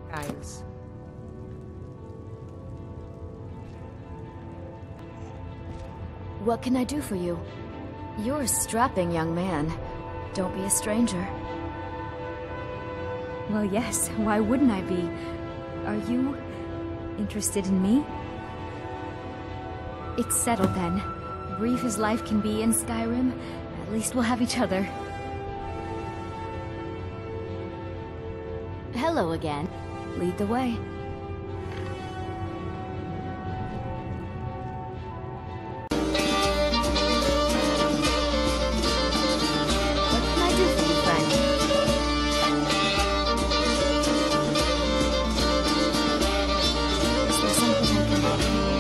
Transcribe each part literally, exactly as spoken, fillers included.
Guys. What can I do for you? You're a strapping young man. Don't be a stranger. Well, yes, why wouldn't I be? Are you interested in me? It's settled then. Brief as life can be in Skyrim, at least we'll have each other. Hello again. Lead the way. What can I do for you, friend? Is there something I can help you?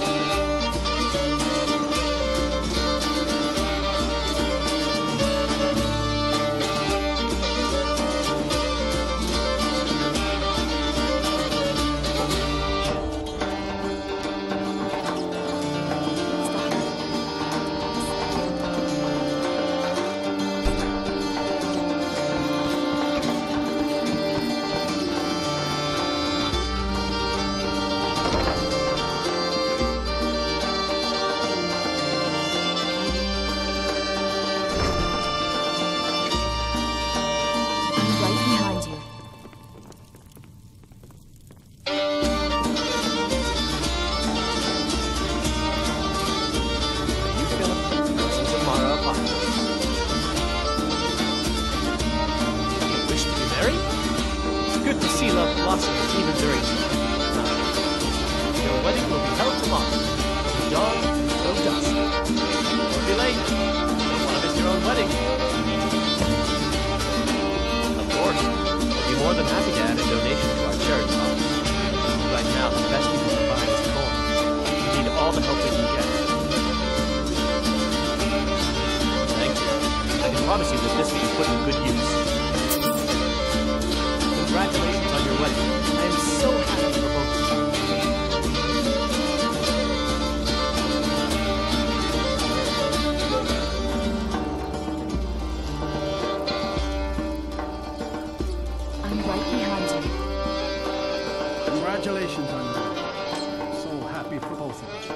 Congratulations on that. I'm so happy for both of you.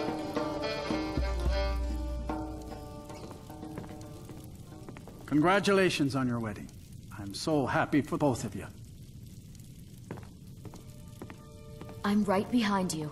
Congratulations on your wedding. I'm so happy for both of you. I'm right behind you.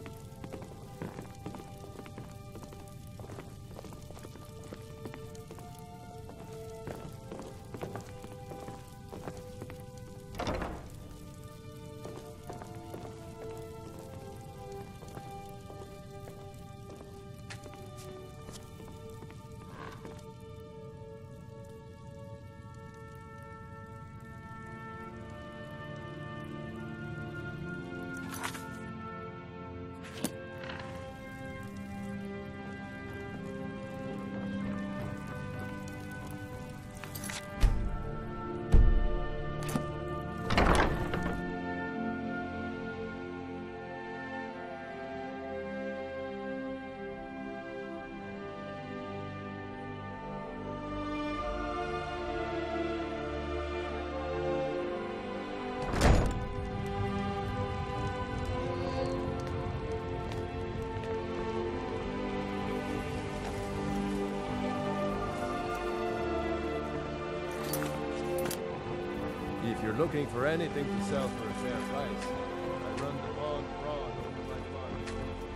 If you're looking for anything to sell for a fair price, I run the Bog Brawn over by the market.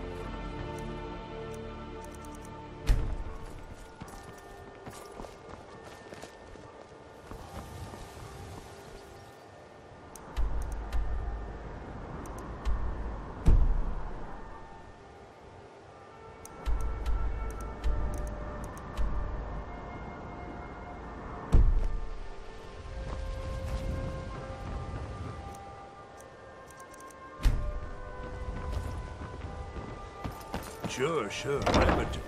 Sure, sure, remember to.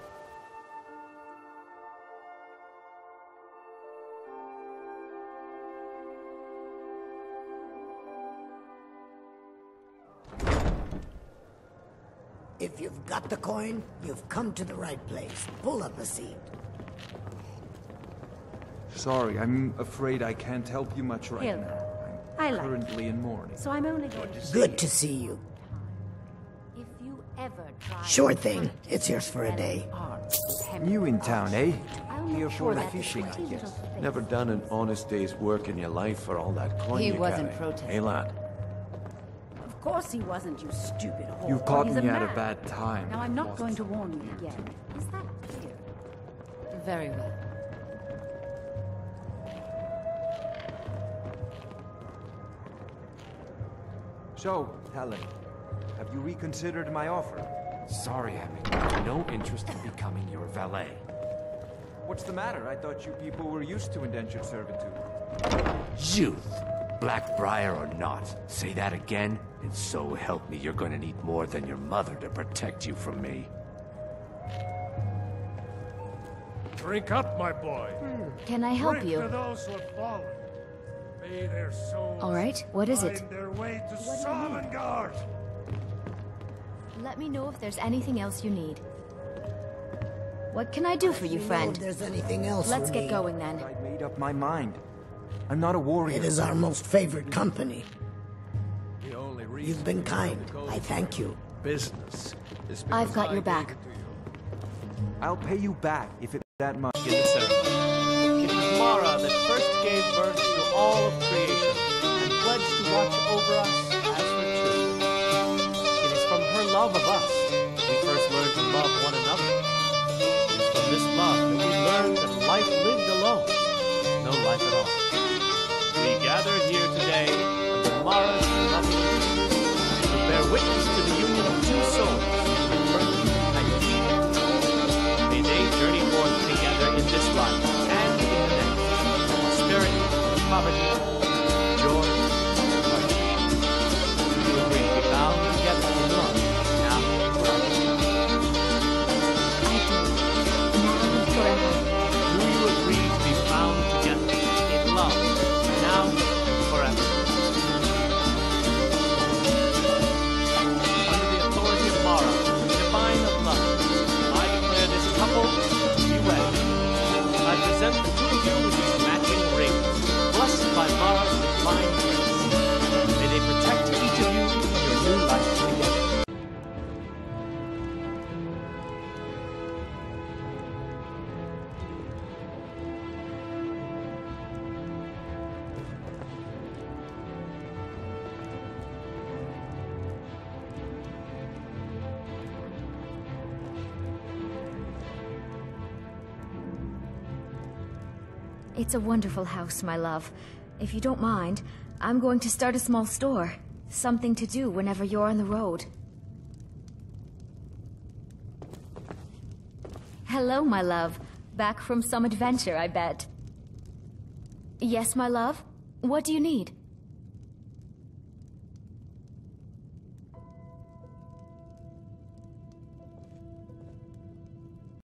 If you've got the coin, you've come to the right place. Pull up a seat. Sorry, I'm afraid I can't help you much right Hello. now. I I'm like currently in mourning. So I'm only going to Good to see you. If you ever try Sure thing. It's yours for a day. New in town, eh? I'll Here make for sure the that fishing, pretty I guess. little face Never done an honest day's work in your life for all that coin He you wasn't carry. protesting. Hey, lad. Of course he wasn't, you stupid whore. You've caught He's me a at a man. bad time. Now I'm not going to warn you again. Is that clear? Very well. So, Helen, have you reconsidered my offer? Sorry, Hemming. No interest in becoming your valet. What's the matter? I thought you people were used to indentured servitude. Youth! Blackbriar or not, say that again, and so help me, you're gonna need more than your mother to protect you from me. Drink up, my boy. Can I help Drink to you? those who have fallen. May their souls All right, what is it? find their way to Sovngarde. Let me know if there's anything else you need. What can I do for you, Know friend? if there's anything else Let's you get need. going then. I made up my mind. I'm not a warrior. It is our most favored company. The only reason You've been we know kind. the code I thank you. Business is I've because got I your gave back. it to you. I'll pay you back if it's that much. In the ceremony. It was Mara that first gave birth to all of creation and pledged to watch over us as her children. It is from her love of us we first learned to love one another. It is from this love that we learned that life lived alone is no life at all. We gather here today under Mara's loving auspices to bear witness to the union of two souls eternally united. May they journey forth together in this life and in the next. Prosperity, poverty, joy, and pleasure. Do you agree to be bound together in love, now and forever? I do. Now and forever. Do you agree to be bound together in love, now and forever? Under the authority of Mara, divine of love, I declare this couple to be wed. I present the two of you with these matching rings, blessed by Mara's divine grace. May they protect each of you in your new life together. It's a wonderful house, my love. If you don't mind, I'm going to start a small store. Something to do whenever you're on the road. Hello, my love. Back from some adventure, I bet. Yes, my love? What do you need?